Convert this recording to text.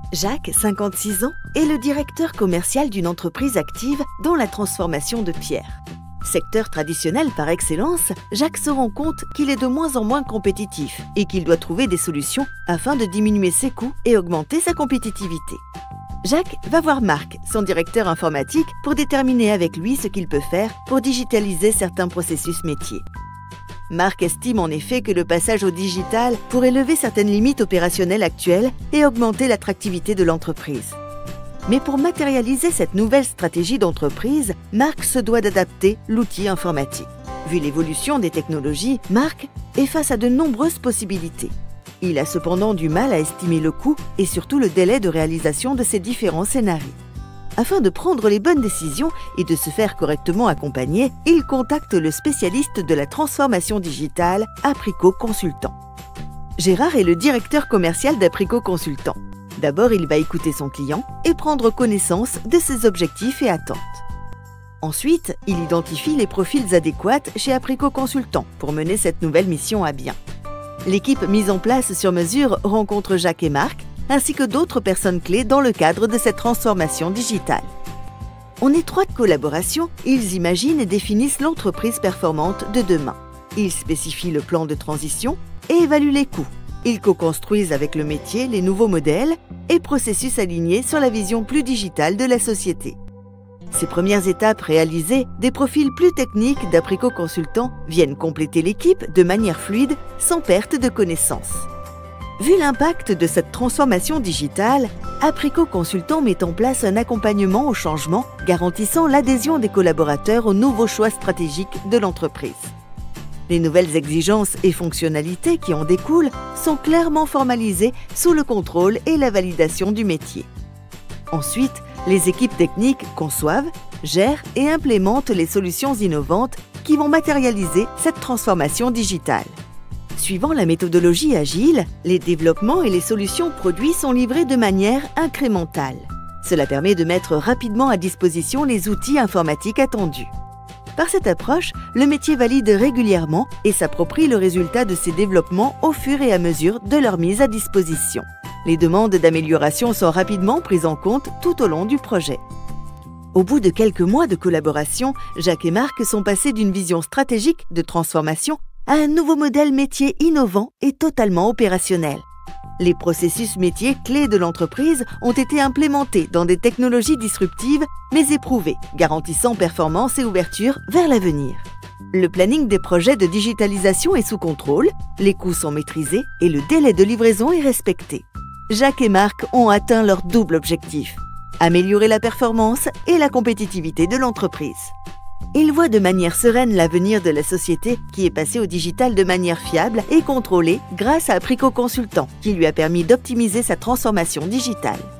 Jacques, 56 ans, est le directeur commercial d'une entreprise active dans la transformation de pierre. Secteur traditionnel par excellence, Jacques se rend compte qu'il est de moins en moins compétitif et qu'il doit trouver des solutions afin de diminuer ses coûts et augmenter sa compétitivité. Jacques va voir Marc, son directeur informatique, pour déterminer avec lui ce qu'il peut faire pour digitaliser certains processus métiers. Marc estime en effet que le passage au digital pourrait lever certaines limites opérationnelles actuelles et augmenter l'attractivité de l'entreprise. Mais pour matérialiser cette nouvelle stratégie d'entreprise, Marc se doit d'adapter l'outil informatique. Vu l'évolution des technologies, Marc est face à de nombreuses possibilités. Il a cependant du mal à estimer le coût et surtout le délai de réalisation de ces différents scénarios. Afin de prendre les bonnes décisions et de se faire correctement accompagner, il contacte le spécialiste de la transformation digitale, Apricot Consultant. Gérard est le directeur commercial d'Apricot Consultant. D'abord, il va écouter son client et prendre connaissance de ses objectifs et attentes. Ensuite, il identifie les profils adéquats chez Apricot Consultant pour mener cette nouvelle mission à bien. L'équipe mise en place sur mesure rencontre Jacques et Marc, ainsi que d'autres personnes clés dans le cadre de cette transformation digitale. En étroite collaboration, ils imaginent et définissent l'entreprise performante de demain. Ils spécifient le plan de transition et évaluent les coûts. Ils co-construisent avec le métier les nouveaux modèles et processus alignés sur la vision plus digitale de la société. Ces premières étapes réalisées, des profils plus techniques d'Apricot Consultant viennent compléter l'équipe de manière fluide, sans perte de connaissances. Vu l'impact de cette transformation digitale, Apricot Consultant met en place un accompagnement au changement, garantissant l'adhésion des collaborateurs aux nouveaux choix stratégiques de l'entreprise. Les nouvelles exigences et fonctionnalités qui en découlent sont clairement formalisées sous le contrôle et la validation du métier. Ensuite, les équipes techniques conçoivent, gèrent et implémentent les solutions innovantes qui vont matérialiser cette transformation digitale. Suivant la méthodologie agile, les développements et les solutions produits sont livrés de manière incrémentale. Cela permet de mettre rapidement à disposition les outils informatiques attendus. Par cette approche, le métier valide régulièrement et s'approprie le résultat de ces développements au fur et à mesure de leur mise à disposition. Les demandes d'amélioration sont rapidement prises en compte tout au long du projet. Au bout de quelques mois de collaboration, Jacques et Marc sont passés d'une vision stratégique de transformation à un nouveau modèle métier innovant et totalement opérationnel. Les processus métiers clés de l'entreprise ont été implémentés dans des technologies disruptives mais éprouvées, garantissant performance et ouverture vers l'avenir. Le planning des projets de digitalisation est sous contrôle, les coûts sont maîtrisés et le délai de livraison est respecté. Jacques et Marc ont atteint leur double objectif: améliorer la performance et la compétitivité de l'entreprise. Ils voient de manière sereine l'avenir de la société qui est passée au digital de manière fiable et contrôlée grâce à Apricot Consultant, qui lui a permis d'optimiser sa transformation digitale.